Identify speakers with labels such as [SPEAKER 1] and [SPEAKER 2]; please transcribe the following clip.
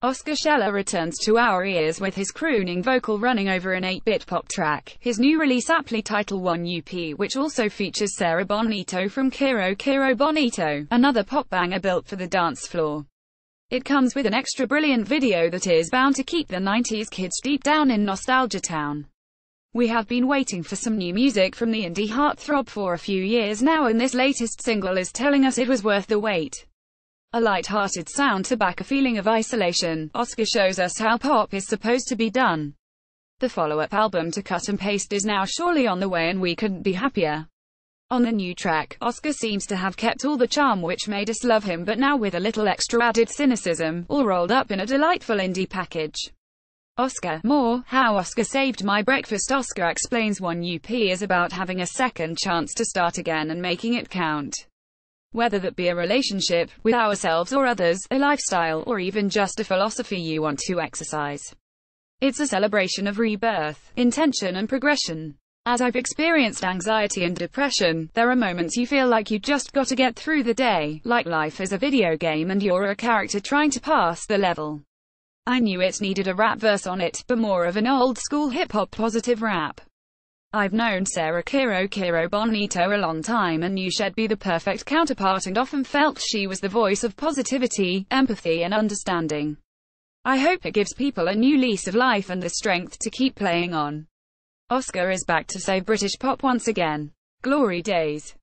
[SPEAKER 1] Oscar Scheller returns to our ears with his crooning vocal running over an 8-bit pop track. His new release, aptly titled 1UP, which also features Sarah Bonito from Quiero Quiero Bonito, another pop banger built for the dance floor. It comes with an extra brilliant video that is bound to keep the 90s kids deep down in nostalgia town. We have been waiting for some new music from the indie heartthrob for a few years now, and this latest single is telling us it was worth the wait. A light-hearted sound to back a feeling of isolation, Oscar shows us how pop is supposed to be done. The follow-up album to Cut and Paste is now surely on the way, and we couldn't be happier. On the new track, Oscar seems to have kept all the charm which made us love him, but now with a little extra added cynicism, all rolled up in a delightful indie package. Oscar, more, How Oscar Saved My Breakfast. Oscar explains 1UP is about having a second chance to start again and making it count. Whether that be a relationship, with ourselves or others, a lifestyle, or even just a philosophy you want to exercise. It's a celebration of rebirth, intention and progression. As I've experienced anxiety and depression, there are moments you feel like you just gotta get through the day, like life is a video game and you're a character trying to pass the level. I knew it needed a rap verse on it, but more of an old-school hip-hop positive rap. I've known Sarah Quiero Quiero Bonito a long time and knew she'd be the perfect counterpart, and often felt she was the voice of positivity, empathy and understanding. I hope it gives people a new lease of life and the strength to keep playing on. Oscar is back to save British pop once again. Glory days.